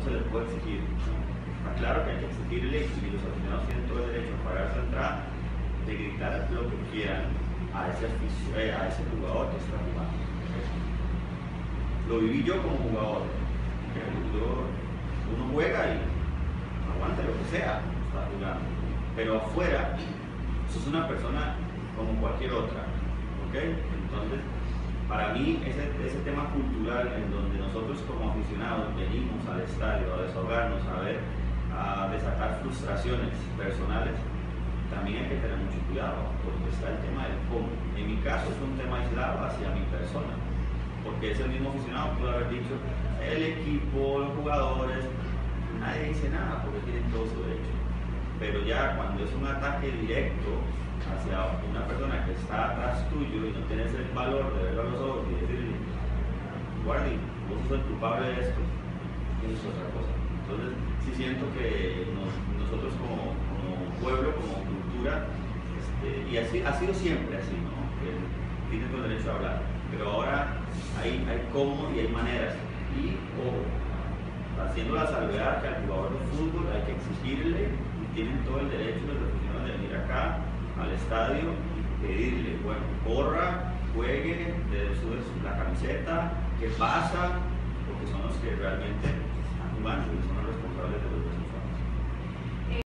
no se les puede exigir. Está claro que hay que exigirle y los aficionados tienen todo el derecho a pagar su entrada, de gritar lo que quieran a ese jugador que está jugando. Lo viví yo como jugador. Uno juega y aguanta lo que sea, está jugando. Pero afuera, sos una persona como cualquier otra. ¿Okay? Entonces, para mí, ese tema cultural en donde nosotros como aficionados venimos al estadio a desahogarnos, a desatar frustraciones personales, también hay que tener mucho cuidado, porque está el tema del cómo. En mi caso es un tema aislado hacia mi persona, porque es el mismo aficionado que puede haber dicho, el equipo, los jugadores, nadie dice nada porque tienen todo su derecho. Pero ya cuando es un ataque directo hacia una persona que está atrás tuyo y no tienes el valor de verlo a los ojos y decirle, guardi, vos sos el culpable de esto, eso es otra cosa. Entonces, sí siento que nosotros como pueblo, como cultura, y así ha sido siempre así, ¿no? Que tienes todo el derecho a hablar, pero ahora hay cómo y hay maneras. Y haciendo la salvedad que al jugador de fútbol hay que exigirle, y tienen todo el derecho los aficionados de venir acá al estadio y pedirle, bueno, corra, juegue, sube la camiseta, ¿qué pasa? Porque son los que realmente están jugando y son los responsables de los resultados.